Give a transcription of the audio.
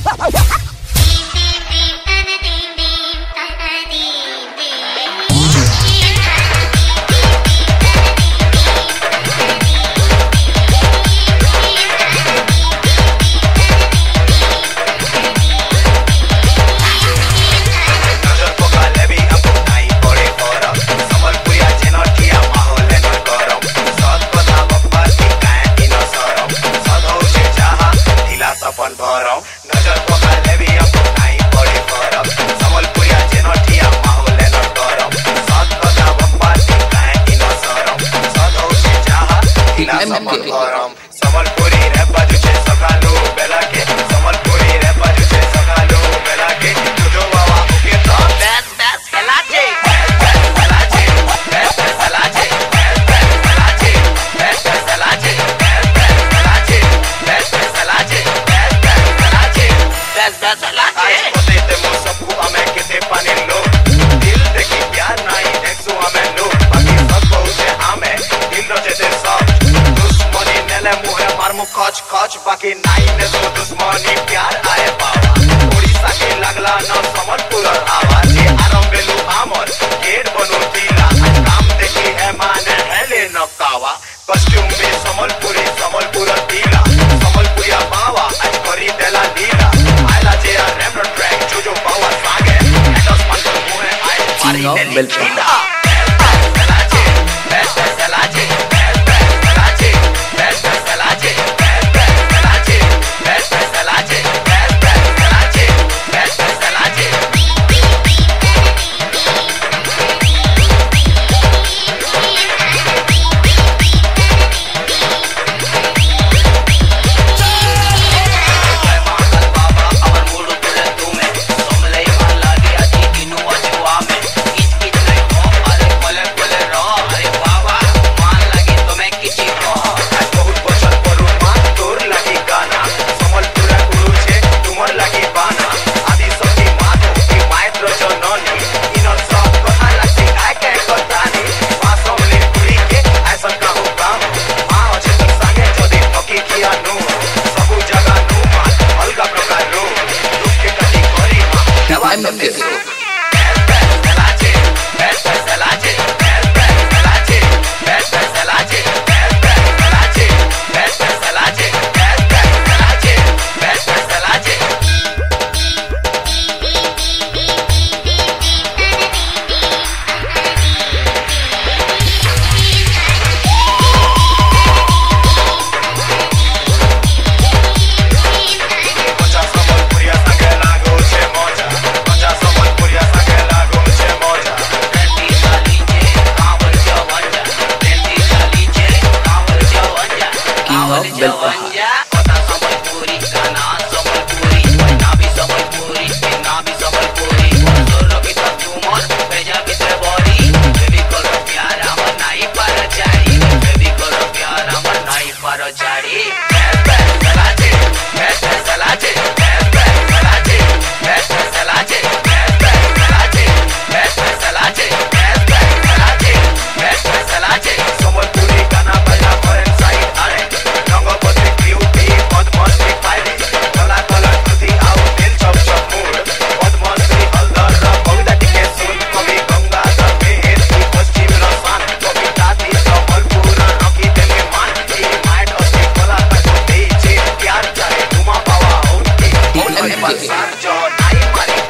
समलपुरी रे बाजुचे सकालो बेला के समलपुरी रे बाजुचे सकालो बेला के जो बाबा के तो बेस बेस हलाचे बेस हलाचे बेस हलाचे बेस हलाचे बेस हलाचे बेस हलाचे बेस हलाचे बेस हलाचे बेस हलाचे होते ते मो सबको हमें किते पानी लो दिल देखी प्यार नहीं देखसु हमें लो बाकी सब पहुंचे हमें दिल रोचे ते सब मुहे मारमु कच कच बाकी नाई ने तो दुश्मनी प्यार आए बाबा ओडिशा के लगला न समलपुर आवाज ये आरम बेलू आमर गेट बनो दिला आज काम देखी है माने हेले न कावा कॉस्ट्यूम में समलपुरी समलपुर दिला समलपुरिया बावा आज करी देला लीला आइला जे रेमन ट्रैक जो बावा सागे एटस मन मुहे आए मारी देली लीला जो नाई मारी